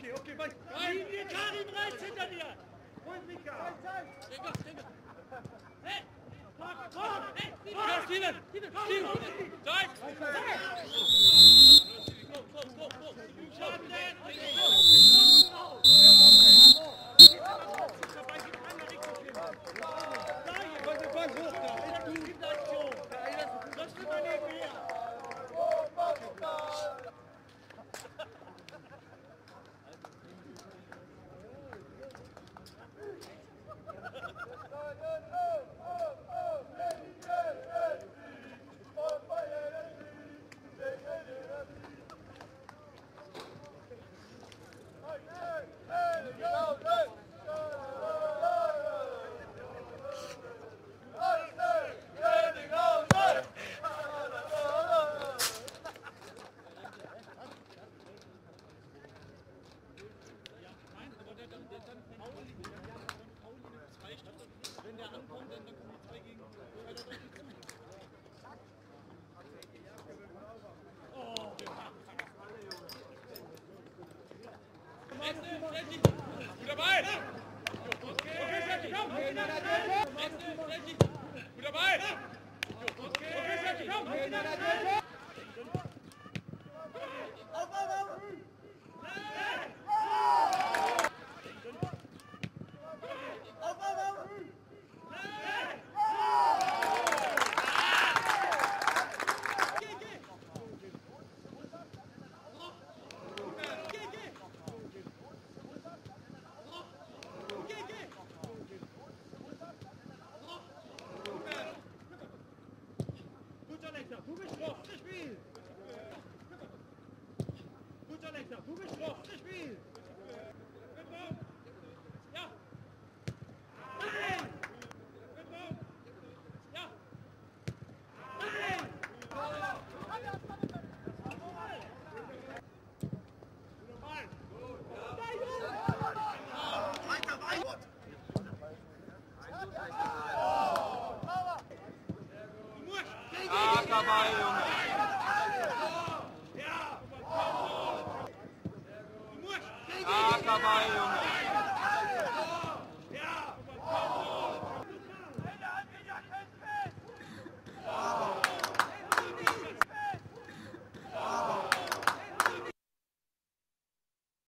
Okay, weiter. Linie, Karim rechts hinter dir. Und Mika. Hey, Steven, Zeit. Wenn der ankommt, dann kommen die 2 gegen 2 da durch zu. Gut dabei! Okay, Sergi, komm! Gut dabei! Okay, Sergi, komm! Du bist drauf, das Spiel! Guter Lechter, du bist drauf, das Spiel! Ja! Nein! Ja! Nein! Dabei, Junge! Stark dabei, Junge!